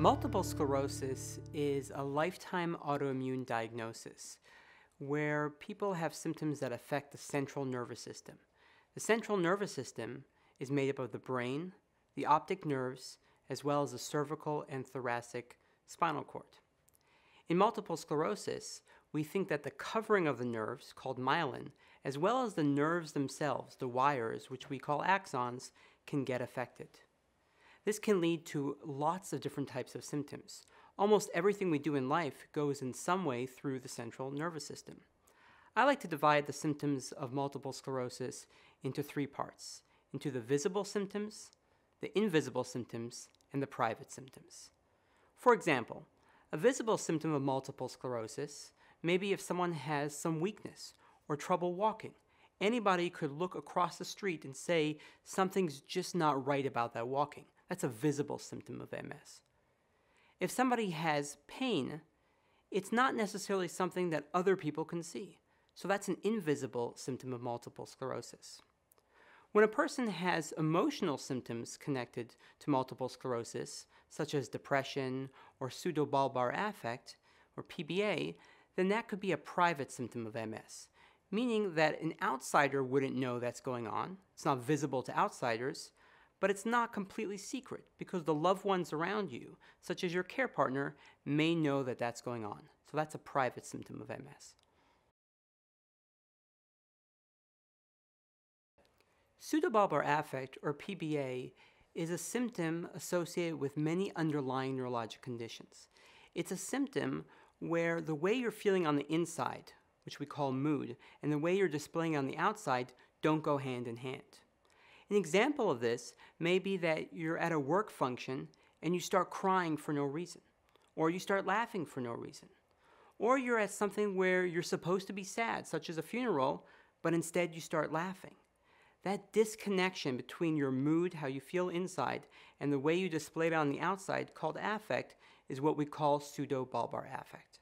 Multiple sclerosis is a lifetime autoimmune diagnosis where people have symptoms that affect the central nervous system. The central nervous system is made up of the brain, the optic nerves, as well as the cervical and thoracic spinal cord. In multiple sclerosis, we think that the covering of the nerves, called myelin, as well as the nerves themselves, the wires, which we call axons, can get affected. This can lead to lots of different types of symptoms. Almost everything we do in life goes in some way through the central nervous system. I like to divide the symptoms of multiple sclerosis into three parts, into the visible symptoms, the invisible symptoms, and the private symptoms. For example, a visible symptom of multiple sclerosis may be if someone has some weakness or trouble walking. Anybody could look across the street and say something's just not right about that walking. That's a visible symptom of MS. If somebody has pain, it's not necessarily something that other people can see. So that's an invisible symptom of multiple sclerosis. When a person has emotional symptoms connected to multiple sclerosis, such as depression or pseudobulbar affect, or PBA, then that could be a private symptom of MS, meaning that an outsider wouldn't know that's going on. It's not visible to outsiders, but it's not completely secret because the loved ones around you, such as your care partner, may know that that's going on. So that's a private symptom of MS. Pseudobulbar affect, or PBA, is a symptom associated with many underlying neurologic conditions. It's a symptom where the way you're feeling on the inside, which we call mood, and the way you're displaying on the outside don't go hand in hand. An example of this may be that you're at a work function and you start crying for no reason, or you start laughing for no reason, or you're at something where you're supposed to be sad, such as a funeral, but instead you start laughing. That disconnection between your mood, how you feel inside, and the way you display it on the outside, called affect, is what we call pseudobulbar affect.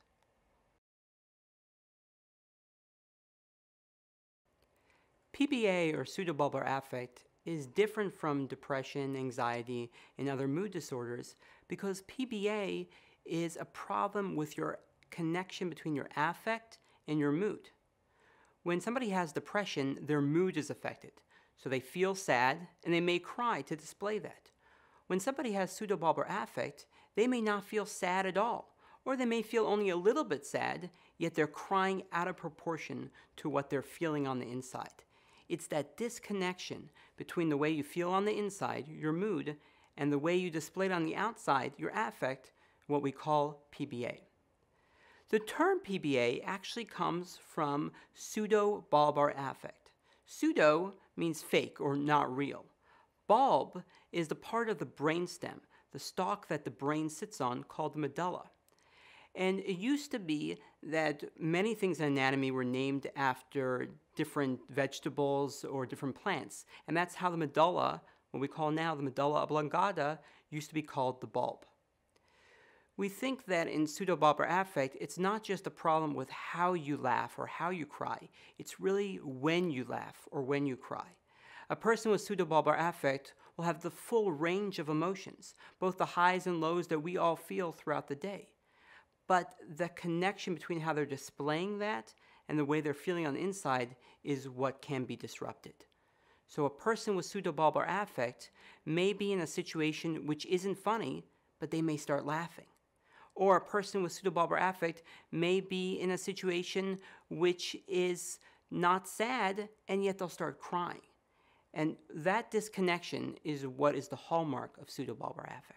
PBA, or pseudobulbar affect, is different from depression, anxiety, and other mood disorders because PBA is a problem with your connection between your affect and your mood. When somebody has depression, their mood is affected, so they feel sad and they may cry to display that. When somebody has pseudobulbar affect, they may not feel sad at all, or they may feel only a little bit sad, yet they're crying out of proportion to what they're feeling on the inside. It's that disconnection between the way you feel on the inside, your mood, and the way you display it on the outside, your affect, what we call PBA. The term PBA actually comes from pseudobulbar affect. Pseudo means fake or not real. Bulb is the part of the brainstem, the stalk that the brain sits on, called the medulla. And it used to be that many things in anatomy were named after different vegetables or different plants. And that's how the medulla, what we call now the medulla oblongata, used to be called the bulb. We think that in pseudobulbar affect, it's not just a problem with how you laugh or how you cry. It's really when you laugh or when you cry. A person with pseudobulbar affect will have the full range of emotions, both the highs and lows that we all feel throughout the day. But the connection between how they're displaying that and the way they're feeling on the inside is what can be disrupted. So a person with pseudobulbar affect may be in a situation which isn't funny, but they may start laughing. Or a person with pseudobulbar affect may be in a situation which is not sad, and yet they'll start crying. And that disconnection is what is the hallmark of pseudobulbar affect.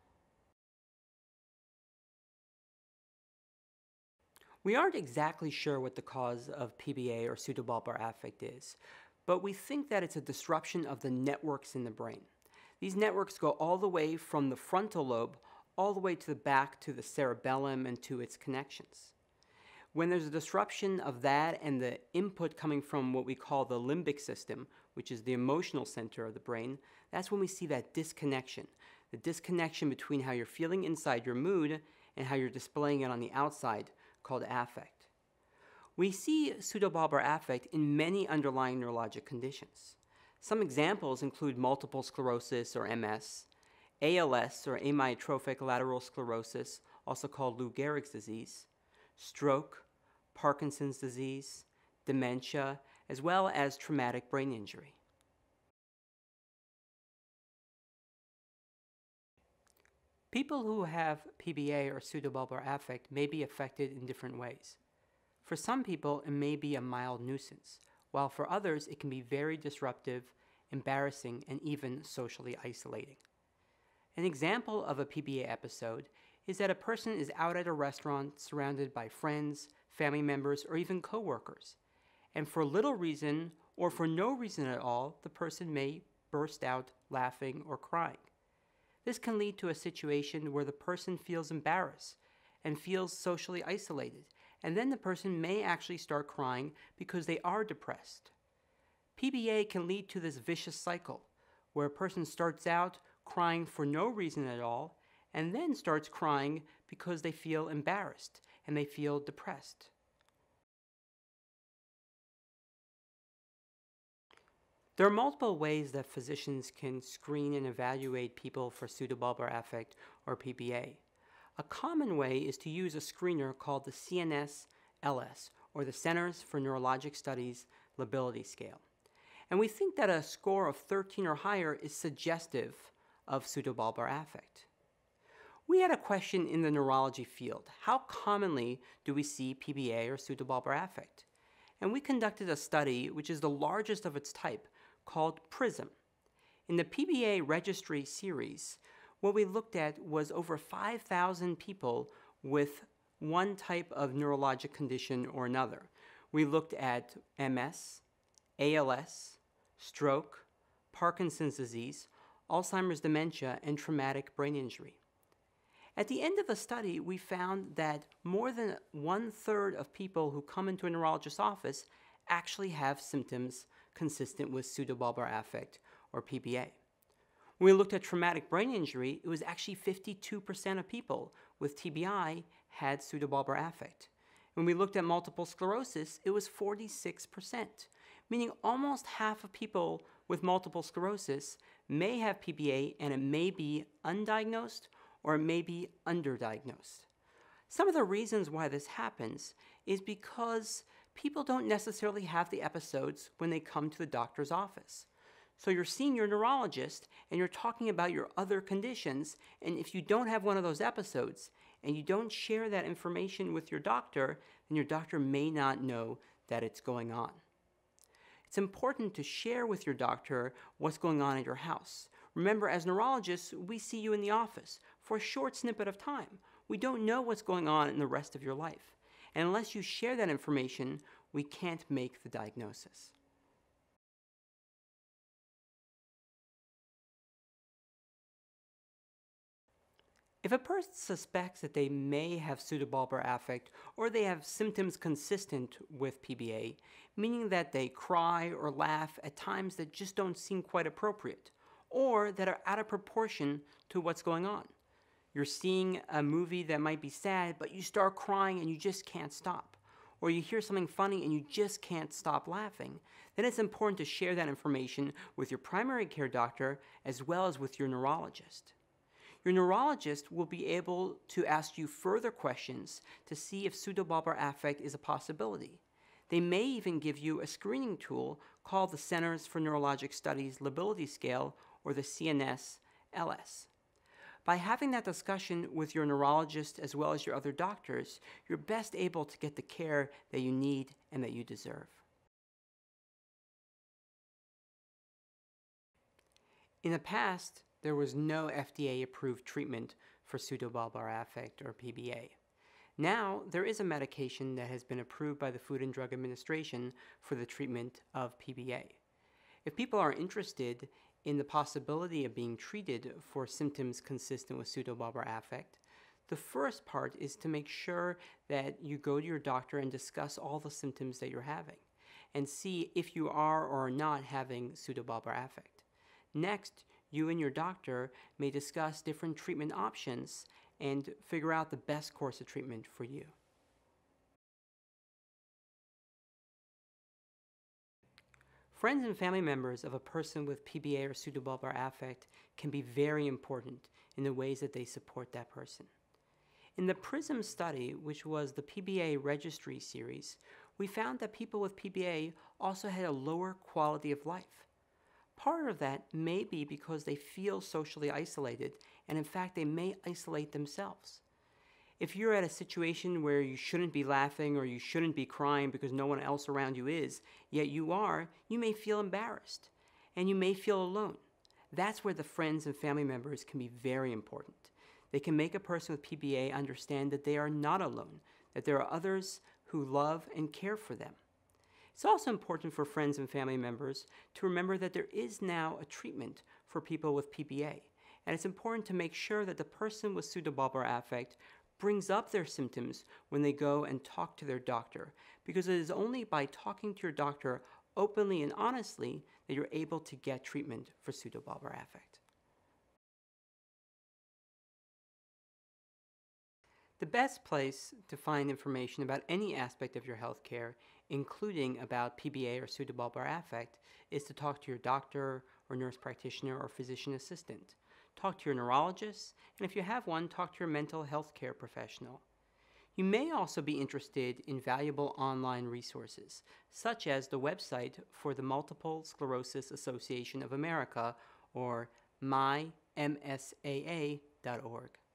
We aren't exactly sure what the cause of PBA or pseudobulbar affect is, but we think that it's a disruption of the networks in the brain. These networks go all the way from the frontal lobe all the way to the back to the cerebellum and to its connections. When there's a disruption of that and the input coming from what we call the limbic system, which is the emotional center of the brain, that's when we see that disconnection. The disconnection between how you're feeling inside your mood and how you're displaying it on the outside, called affect. We see pseudobulbar affect in many underlying neurologic conditions. Some examples include multiple sclerosis or MS, ALS, or amyotrophic lateral sclerosis, also called Lou Gehrig's disease, stroke, Parkinson's disease, dementia, as well as traumatic brain injury. People who have PBA or pseudobulbar affect may be affected in different ways. For some people, it may be a mild nuisance, while for others, it can be very disruptive, embarrassing, and even socially isolating. An example of a PBA episode is that a person is out at a restaurant surrounded by friends, family members, or even coworkers, and for little reason or for no reason at all, the person may burst out laughing or crying. This can lead to a situation where the person feels embarrassed and feels socially isolated, and then the person may actually start crying because they are depressed. PBA can lead to this vicious cycle where a person starts out crying for no reason at all and then starts crying because they feel embarrassed and they feel depressed. There are multiple ways that physicians can screen and evaluate people for pseudobulbar affect or PBA. A common way is to use a screener called the CNS-LS, or the Centers for Neurologic Studies Lability Scale. And we think that a score of 13 or higher is suggestive of pseudobulbar affect. We had a question in the neurology field: how commonly do we see PBA or pseudobulbar affect? And we conducted a study, which is the largest of its type, called PRISM. In the PBA registry series, what we looked at was over 5,000 people with one type of neurologic condition or another. We looked at MS, ALS, stroke, Parkinson's disease, Alzheimer's dementia, and traumatic brain injury. At the end of the study, we found that more than 1/3 of people who come into a neurologist's office actually have symptoms consistent with pseudobulbar affect or PBA. When we looked at traumatic brain injury, it was actually 52% of people with TBI had pseudobulbar affect. When we looked at multiple sclerosis, it was 46%, meaning almost half of people with multiple sclerosis may have PBA, and it may be undiagnosed or it may be underdiagnosed. Some of the reasons why this happens is because people don't necessarily have the episodes when they come to the doctor's office. So you're seeing your neurologist and you're talking about your other conditions, and if you don't have one of those episodes and you don't share that information with your doctor, then your doctor may not know that it's going on. It's important to share with your doctor what's going on at your house. Remember, as neurologists, we see you in the office for a short snippet of time. We don't know what's going on in the rest of your life. And unless you share that information, we can't make the diagnosis. If a person suspects that they may have pseudobulbar affect or they have symptoms consistent with PBA, meaning that they cry or laugh at times that just don't seem quite appropriate, or that are out of proportion to what's going on. You're seeing a movie that might be sad, but you start crying and you just can't stop. Or you hear something funny and you just can't stop laughing. Then it's important to share that information with your primary care doctor as well as with your neurologist. Your neurologist will be able to ask you further questions to see if pseudobulbar affect is a possibility. They may even give you a screening tool called the Centers for Neurologic Studies Lability Scale, or the CNS-LS. By having that discussion with your neurologist as well as your other doctors, you're best able to get the care that you need and that you deserve. In the past, there was no FDA-approved treatment for pseudobulbar affect or PBA. Now, there is a medication that has been approved by the Food and Drug Administration for the treatment of PBA. If people are interested in the possibility of being treated for symptoms consistent with pseudobulbar affect, the first part is to make sure that you go to your doctor and discuss all the symptoms that you're having and see if you are or are not having pseudobulbar affect. Next, you and your doctor may discuss different treatment options and figure out the best course of treatment for you. Friends and family members of a person with PBA or pseudobulbar affect can be very important in the ways that they support that person. In the PRISM study, which was the PBA registry series, we found that people with PBA also had a lower quality of life. Part of that may be because they feel socially isolated, and in fact, they may isolate themselves. If you're at a situation where you shouldn't be laughing or you shouldn't be crying because no one else around you is, yet you are, you may feel embarrassed and you may feel alone. That's where the friends and family members can be very important. They can make a person with PBA understand that they are not alone, that there are others who love and care for them. It's also important for friends and family members to remember that there is now a treatment for people with PBA, and it's important to make sure that the person with pseudobulbar affect brings up their symptoms when they go and talk to their doctor, because it is only by talking to your doctor openly and honestly that you're able to get treatment for pseudobulbar affect. The best place to find information about any aspect of your health care, including about PBA or pseudobulbar affect, is to talk to your doctor or nurse practitioner or physician assistant. Talk to your neurologist, and if you have one, talk to your mental health care professional. You may also be interested in valuable online resources, such as the website for the Multiple Sclerosis Association of America, or mymsaa.org.